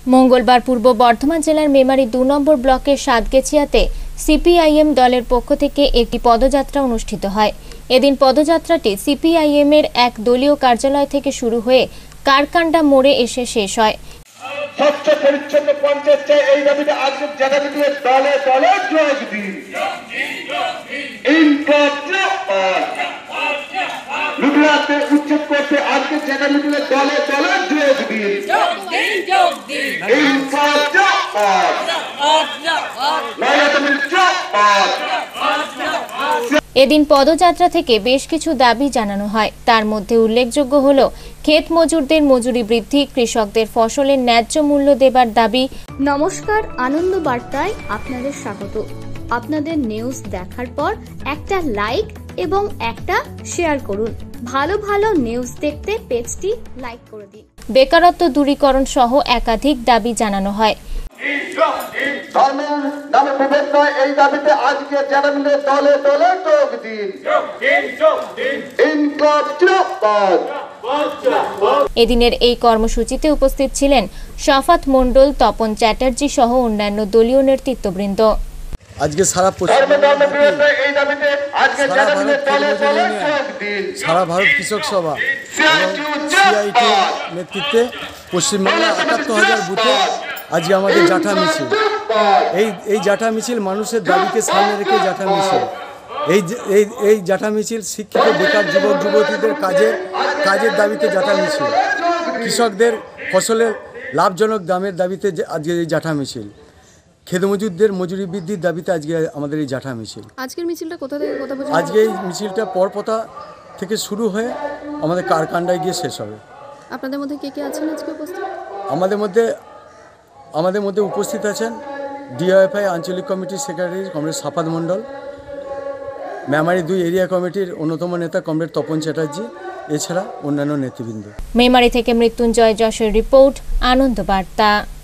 মঙ্গলবার পূর্ব বর্ধমান জেলার মেমারি ২ নম্বর ব্লকের সাতগেছিয়াতে সিপিআইএম দলের পক্ষ থেকে একটি পদযাত্রা অনুষ্ঠিত হয়। এদিন পদযাত্রাটি সিপিআইএম এর এক দলীয় কার্যালয় থেকে শুরু হয়ে কারকান্ডা মোড়ে এসে শেষ হয়। স্বচ্ছ পরিচ্ছন্ন পঞ্চায়েত চাই, এই দাবিতে আজকের জায়গাতে দিয়ে দলে দলে যোগ দিন। লুটরাতে উচ্ছেদ করতে আজকের জায়গাতে দিয়ে দলে দলে যোগ দিন। এদিন পদযাত্রা থেকে বেশ কিছু দাবি জানানো হয়। তার মধ্যে উল্লেখযোগ্য হলো ক্ষেত মজুরদের মজুরি বৃদ্ধি, কৃষকদের ফসলের ন্যায্য মূল্য দেবার দাবি। নমস্কার, আনন্দ বার্তায় আপনাদের স্বাগত। আপনাদের নিউজ দেখার পর একটা লাইক এবং একটা শেয়ার করুন। ভালো ভালো নিউজ দেখতে পেজটি লাইক করে দিন। বেকারত্ব দূরীকরণ সহ একাধিক দাবি জানানো হয়। এই দাবিতে আজকে যারা মিলে দলে দলে যোগ দিন। এদিনের এই কর্মসূচিতে উপস্থিত ছিলেন শফাত মণ্ডল, তপন চ্যাটার্জি সহ অন্যান্য দলীয় নেতৃত্ববৃন্দ। আজকে সারা ভারত কৃষক সভা এবং সিআইটি নেতৃত্বে পশ্চিমবাংলার ৭৮,০০০ বুথে আজকে আমাদের জাঠা মিছিল। এই জাঠা মিছিল মানুষের দাবিকে সামনে রেখে জাঠা মিছিল। এই জাঠা মিছিল শিক্ষিত বেকার যুবক যুবতীদের কাজের দাবিতে জাঠা মিছিল, কৃষকদের ফসলের লাভজনক দামের দাবিতে আজকে এই জাঠা মিছিল, খেতমজুরদের মজুরি বৃদ্ধির দাবিতে আজকে আমাদের এই জাঠা মিছিল। আজকের মিছিলটা কোথা থেকে কোথা পর্যন্ত? আজকে এই মিছিলটা পরপতা থেকে শুরু হয়ে আমাদের কারকান্ডায় গিয়ে শেষ হবে। আপনাদের মধ্যে কে কে আছেন আজকে উপস্থিত? আমাদের মধ্যে উপস্থিত আছেন ডিওএফআই আঞ্চলিক কমিটির secretary comrade Shafat Mondal, Memari ২ area কমিটির অন্যতম নেতা কমরেড তপন চ্যাটার্জি, এছাড়া অন্যান্য নেতৃবৃন্দ। মেমারি থেকে মৃত্যুঞ্জয় যশের রিপোর্ট, আনন্দ বার্তা।